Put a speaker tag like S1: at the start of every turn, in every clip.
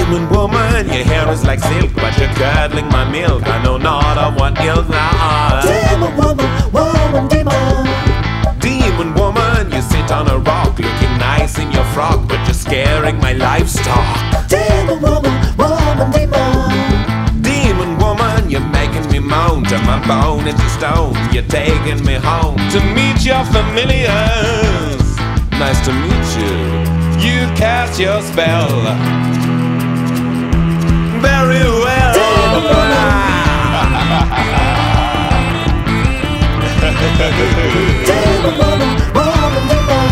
S1: Demon woman, your hair is like silk, but you're curdling my milk. I know not of what ilk thou art.
S2: Demon woman, woman, demon.
S1: Demon woman, you sit on a rock, looking nice in your frock, but you're scaring my livestock.
S2: Demon woman, woman, demon.
S1: Demon woman, you're making me moan, turn my bone into stone. You're taking me home to meet your familiars. Nice to meet you. You cast your spell very well.
S2: Demon woman. Demon woman, woman, demon.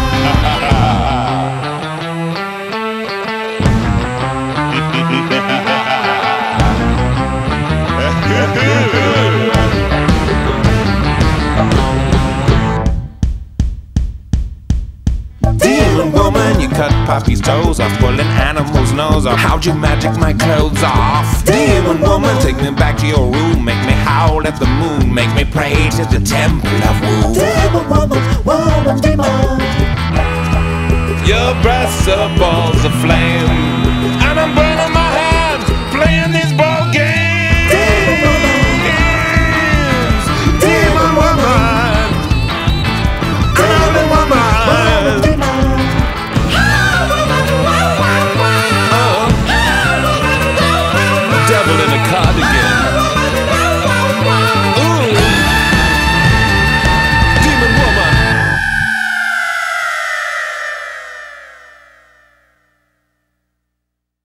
S1: Demon woman, you cut puppies' toes off, pulling animals' nose off. How'd you magic my clothes off? Demon woman, take me back to your room, make me howl at the moon, make me pray to the temple of Wu.
S2: Demon woman, woman, demon.
S1: Your breasts are balls of flame.